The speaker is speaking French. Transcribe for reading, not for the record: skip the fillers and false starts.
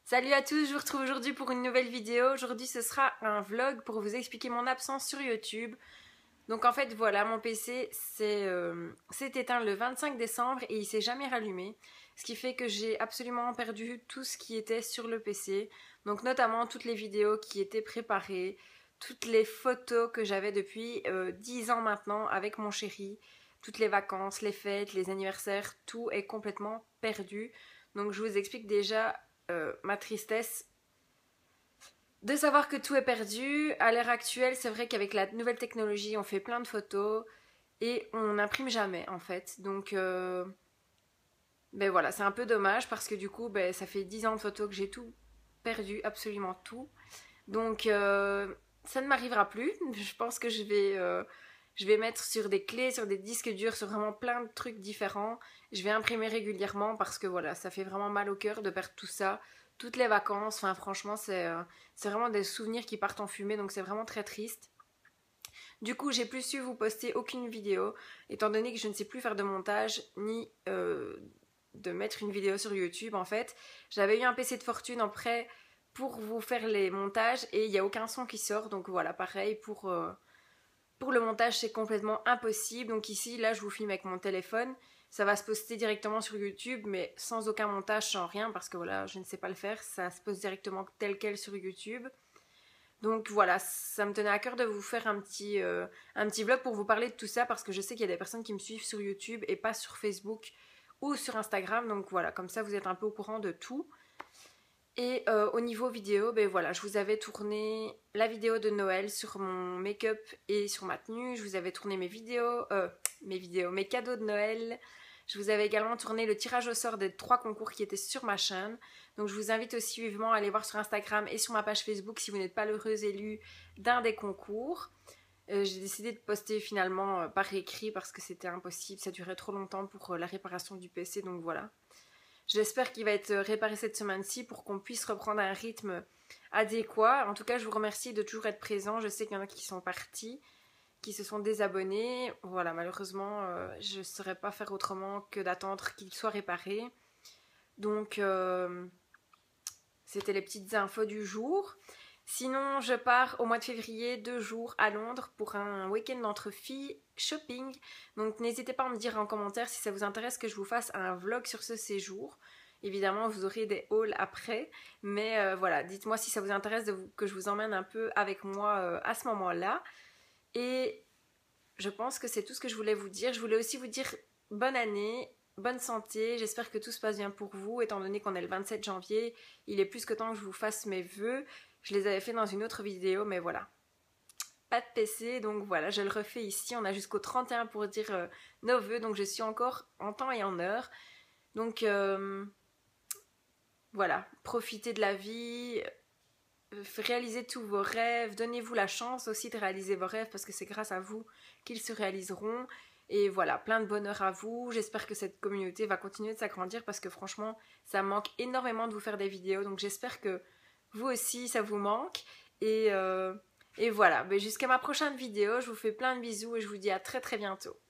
Salut à tous, je vous retrouve aujourd'hui pour une nouvelle vidéo. Aujourd'hui ce sera un vlog pour vous expliquer mon absence sur YouTube. Donc en fait voilà, mon PC s'est éteint le 25 décembre et il s'est jamais rallumé. Ce qui fait que j'ai absolument perdu tout ce qui était sur le PC. Donc notamment toutes les vidéos qui étaient préparées, toutes les photos que j'avais depuis 10 ans maintenant avec mon chéri. Toutes les vacances, les fêtes, les anniversaires, tout est complètement perdu. Donc je vous explique déjà ma tristesse de savoir que tout est perdu. À l'heure actuelle, c'est vrai qu'avec la nouvelle technologie, on fait plein de photos et on n'imprime jamais en fait. Donc, ben voilà, c'est un peu dommage parce que du coup, ben, ça fait 10 ans de photos que j'ai tout perdu, absolument tout. Donc, ça ne m'arrivera plus. Je pense que je vais mettre sur des clés, sur des disques durs, sur vraiment plein de trucs différents. Je vais imprimer régulièrement parce que voilà, ça fait vraiment mal au cœur de perdre tout ça. Toutes les vacances, enfin franchement, c'est vraiment des souvenirs qui partent en fumée, donc c'est vraiment très triste. Du coup, j'ai plus su vous poster aucune vidéo, étant donné que je ne sais plus faire de montage, ni de mettre une vidéo sur YouTube en fait. J'avais eu un PC de fortune en prêt pour vous faire les montages et il n'y a aucun son qui sort, donc voilà, pareil pour le montage, c'est complètement impossible. Donc ici, là, je vous filme avec mon téléphone. Ça va se poster directement sur YouTube, mais sans aucun montage, sans rien, parce que voilà, je ne sais pas le faire. Ça se poste directement tel quel sur YouTube. Donc voilà, ça me tenait à cœur de vous faire un petit vlog pour vous parler de tout ça, parce que je sais qu'il y a des personnes qui me suivent sur YouTube et pas sur Facebook ou sur Instagram. Donc voilà, comme ça, vous êtes un peu au courant de tout. Et au niveau vidéo, ben voilà, je vous avais tourné la vidéo de Noël sur mon make-up et sur ma tenue. Je vous avais tourné mes cadeaux de Noël. Je vous avais également tourné le tirage au sort des 3 concours qui étaient sur ma chaîne. Donc je vous invite aussi vivement à aller voir sur Instagram et sur ma page Facebook si vous n'êtes pas l'heureuse élue d'un des concours. J'ai décidé de poster finalement par écrit parce que c'était impossible, ça durait trop longtemps pour la réparation du PC, donc voilà. J'espère qu'il va être réparé cette semaine-ci pour qu'on puisse reprendre un rythme adéquat. En tout cas, je vous remercie de toujours être présent. Je sais qu'il y en a qui sont partis, qui se sont désabonnés. Voilà, malheureusement, je ne saurais pas faire autrement que d'attendre qu'il soit réparé. Donc, c'était les petites infos du jour. Sinon, je pars au mois de février 2 jours à Londres pour un week-end entre filles shopping. Donc n'hésitez pas à me dire en commentaire si ça vous intéresse que je vous fasse un vlog sur ce séjour. Évidemment, vous aurez des hauls après. Mais voilà, dites-moi si ça vous intéresse que je vous emmène un peu avec moi à ce moment-là. Et je pense que c'est tout ce que je voulais vous dire. Je voulais aussi vous dire bonne année, bonne santé. J'espère que tout se passe bien pour vous, étant donné qu'on est le 27 janvier. Il est plus que temps que je vous fasse mes vœux. Je les avais fait dans une autre vidéo, mais voilà. Pas de PC, donc voilà, je le refais ici. On a jusqu'au 31 pour dire nos vœux, donc je suis encore en temps et en heure. Donc voilà, profitez de la vie, réalisez tous vos rêves, donnez-vous la chance aussi de réaliser vos rêves parce que c'est grâce à vous qu'ils se réaliseront. Et voilà, plein de bonheur à vous. J'espère que cette communauté va continuer de s'agrandir parce que franchement, ça me manque énormément de vous faire des vidéos. Donc j'espère que vous aussi, ça vous manque. Et voilà, mais jusqu'à ma prochaine vidéo, je vous fais plein de bisous et je vous dis à très très bientôt.